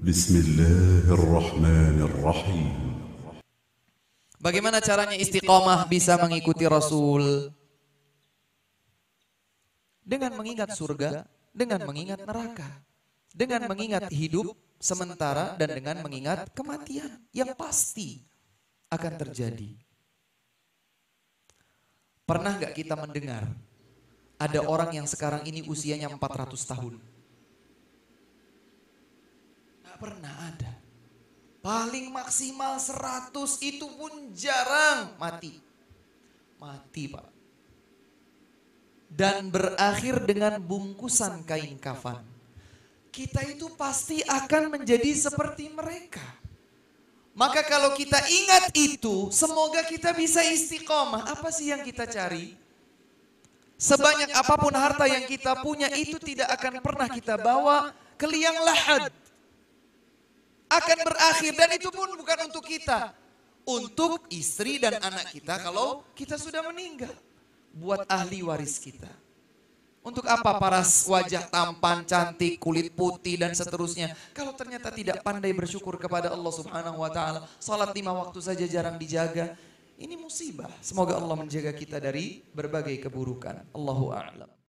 Bismillahirrahmanirrahim. Bagaimana caranya istiqomah bisa mengikuti Rasul? Dengan mengingat surga, dengan mengingat neraka, dengan mengingat hidup sementara dan dengan mengingat kematian yang pasti akan terjadi. Pernah nggak kita mendengar ada orang yang sekarang ini usianya 400 tahun? Nggak pernah ada. Paling maksimal 100, itu pun jarang mati. Mati, Pak. Dan berakhir dengan bungkusan kain kafan. Kita itu pasti akan menjadi seperti mereka. Maka kalau kita ingat itu, semoga kita bisa istiqomah. Apa sih yang kita cari? Sebanyak apapun harta yang kita punya, itu tidak akan pernah kita bawa ke liang lahat. Akan berakhir, dan itu pun bukan untuk kita. Untuk istri dan anak kita kalau kita sudah meninggal. Buat ahli waris kita. Untuk apa paras wajah tampan, cantik, kulit putih dan seterusnya. Kalau ternyata tidak pandai bersyukur kepada Allah Subhanahu wa taala, salat 5 waktu saja jarang dijaga. Ini musibah. Semoga Allah menjaga kita dari berbagai keburukan. Allahu a'lam.